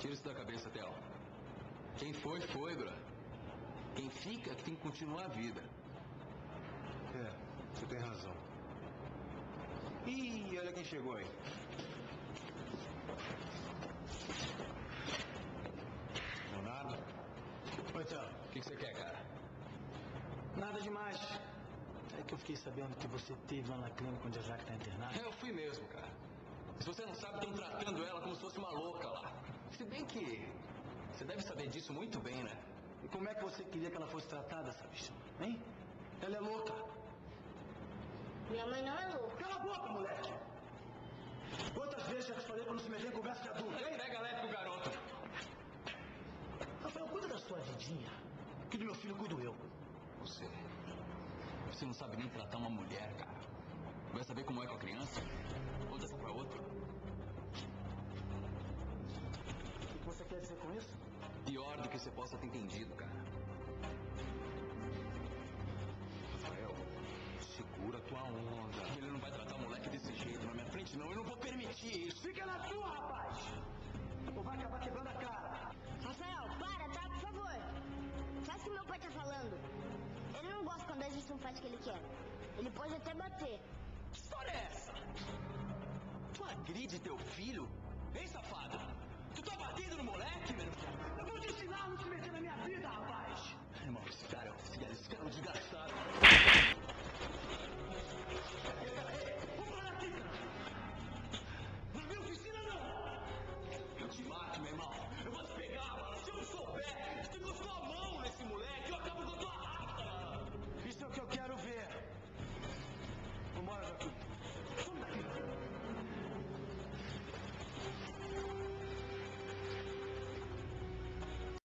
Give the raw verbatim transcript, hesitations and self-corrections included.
Tira isso da cabeça, Theo. Quem foi, foi, bro. Quem fica é que tem que continuar a vida. É, você tem razão. Ih, olha quem chegou aí. Leonardo? Oi, Theo. O que, que você quer, cara? Nada demais. É que eu fiquei sabendo que você teve lá na clínica onde a Jaque está internada. Eu fui mesmo, cara. Se você não sabe, estão tratando ela como se fosse uma louca lá. Se bem que você deve saber disso muito bem, né? E como é que você queria que ela fosse tratada, essa bicha? Hein? Ela é louca. Minha mãe não é louca. Cala a boca, moleque! Quantas vezes já te falei pra não se meter em conversa de adulto, hein? Pega leve com o garoto. Rafael, cuida da sua vidinha, que do meu filho cuido eu. Você... Você não sabe nem tratar uma mulher, cara. Vai saber como é com a criança? Ou dessa pra outra? O que você quer dizer com isso? Pior do que você possa ter entendido, cara. Rafael, segura tua onda. Ele não vai tratar o moleque desse jeito na minha frente, não. Eu não vou permitir isso. Fica na tua, rapaz! Ou vai acabar quebrando a cara. Rafael, para, tá? Por favor. Faz o que meu pai tá falando. Ele não gosta quando a gente não faz o que ele quer. Ele pode até bater. Que história é essa? Tu agride teu filho? Hein, safado? Tu tá batendo no moleque, meu? Eu vou te ensinar a não se meter na minha vida, rapaz! Irmão, esse cara é um esse cara é um desgraçado.